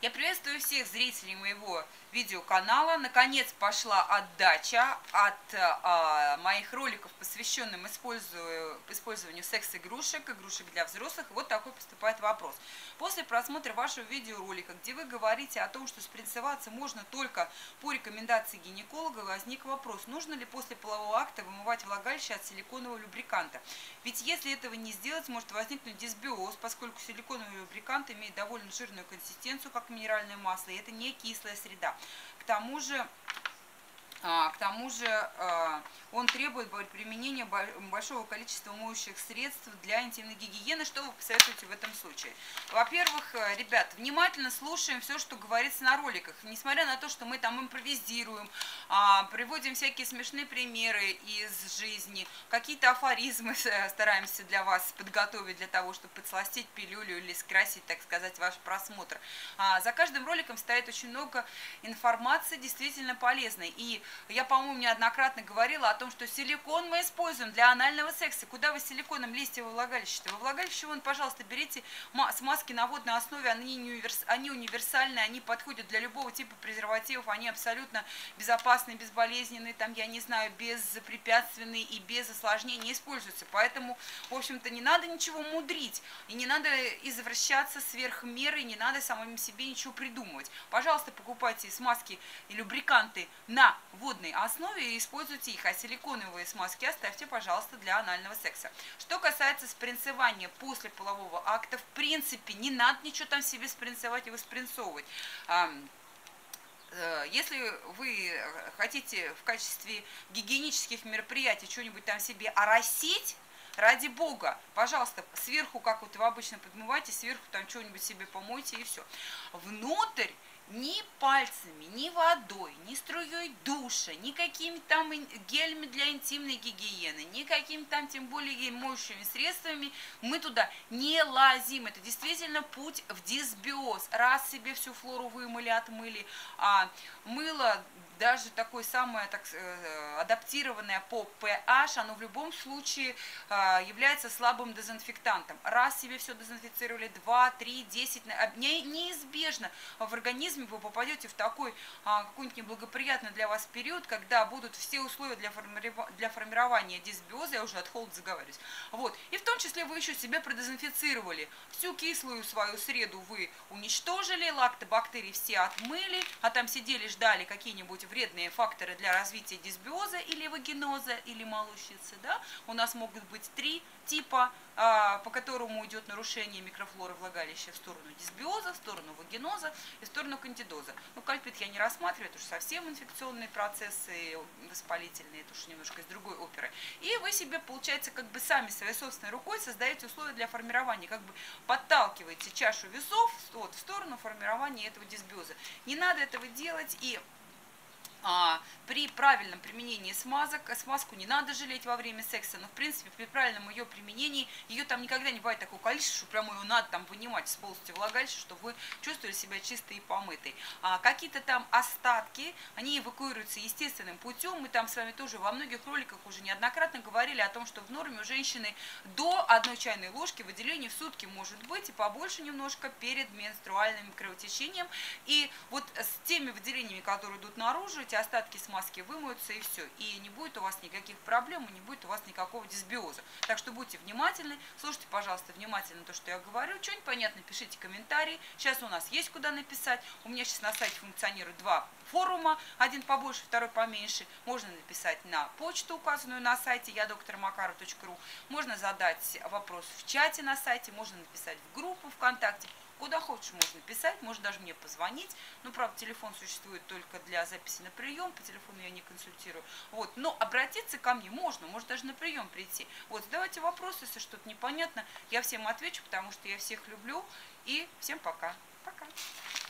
Я приветствую всех зрителей моего видеоканала. Наконец пошла отдача от моих роликов, посвященным использованию секс-игрушек, игрушек для взрослых. Вот такой поступает вопрос. После просмотра вашего видеоролика, где вы говорите о том, что спринцеваться можно только по рекомендации гинеколога, возник вопрос, нужно ли после полового акта вымывать влагалище от силиконового любриканта. Ведь если этого не сделать, может возникнуть дисбиоз, поскольку силиконовый любрикант имеет довольно жирную консистенцию, как минеральное масло, и это не кислая среда. К тому же он требует применения большого количества моющих средств для интимной гигиены. Что вы посоветуете в этом случае? Во-первых, ребят, внимательно слушаем все, что говорится на роликах. Несмотря на то, что мы там импровизируем, приводим всякие смешные примеры из жизни, какие-то афоризмы стараемся для вас подготовить для того, чтобы подсластить пилюлю или скрасить, так сказать, ваш просмотр. За каждым роликом стоит очень много информации действительно полезной. И я, по-моему, неоднократно говорила о том, что силикон мы используем для анального секса. Куда вы силиконом лезете во влагалище-то? Во влагалище, вон, пожалуйста, берите смазки на водной основе, они универсальные, они подходят для любого типа презервативов, они абсолютно безопасные, безболезненные, там, я не знаю, безпрепятственные и без осложнений используются. Поэтому, в общем-то, не надо ничего мудрить, и не надо извращаться сверх меры, и не надо самим себе ничего придумывать. Пожалуйста, покупайте смазки и любриканты на водной основе и используйте их, а силиконовые смазки оставьте, пожалуйста, для анального секса. Что касается спринцевания после полового акта, в принципе, не надо ничего там себе спринцевать и выспринцовывать. Если вы хотите в качестве гигиенических мероприятий что-нибудь там себе оросить, ради бога, пожалуйста, сверху, как вот вы обычно подмываете, сверху там что-нибудь себе помойте и все. Внутрь ни пальцами, ни водой, ни струей душа, ни какими там гелями для интимной гигиены, ни какими там тем более моющими средствами мы туда не лазим. Это действительно путь в дисбиоз. Раз себе всю флору вымыли, отмыли, мыло даже такое самое адаптированное по pH, оно в любом случае является слабым дезинфектантом. Раз себе все дезинфицировали, 2, 3, 10, неизбежно в организме вы попадете в такой какой-нибудь неблагоприятный для вас период, когда будут все условия для формирования дисбиоза, я уже от холода заговариваюсь. Вот. И в том числе вы еще себя продезинфицировали. Всю кислую свою среду вы уничтожили, лактобактерии все отмыли, а там сидели, ждали какие-нибудь вредные факторы для развития дисбиоза или вагиноза, или молочницы. Да? У нас могут быть 3 типа, по которому идет нарушение микрофлоры влагалища в сторону дисбиоза, в сторону вагиноза и в сторону кандидоза. Ну, кальпит я не рассматриваю, это уж совсем инфекционные процессы, воспалительные, это уж немножко из другой оперы. И вы себе, получается, как бы сами своей собственной рукой создаете условия для формирования, как бы подталкиваете чашу весов в сторону формирования этого дисбиоза. Не надо этого делать, и при правильном применении смазку не надо жалеть во время секса, но в принципе при правильном ее применении, ее там никогда не бывает такого количества, что прямо ее надо там вынимать с полностью влагалища, чтобы вы чувствовали себя чистой и помытой. Какие-то там остатки, они эвакуируются естественным путем, мы там с вами тоже во многих роликах уже неоднократно говорили о том, что в норме у женщины до 1 чайной ложки выделений в сутки может быть и побольше немножко перед менструальным кровотечением, и вот с теми выделениями, которые идут наружу, эти остатки смазки вымоются и все. И не будет у вас никаких проблем, и не будет у вас никакого дисбиоза. Так что будьте внимательны, слушайте, пожалуйста, внимательно то, что я говорю. Что непонятно, пишите комментарии. Сейчас у нас есть куда написать. У меня сейчас на сайте функционирует 2 форума, один побольше, второй поменьше. Можно написать на почту, указанную на сайте я.доктормакарова.ру. Можно задать вопрос в чате на сайте, можно написать в группу ВКонтакте. Куда хочешь можно писать, можно даже мне позвонить. Ну, правда, телефон существует только для записи на прием, по телефону я не консультирую. Вот. Но обратиться ко мне можно, может даже на прием прийти. Вот, задавайте вопросы, если что-то непонятно, я всем отвечу, потому что я всех люблю. И всем пока. Пока.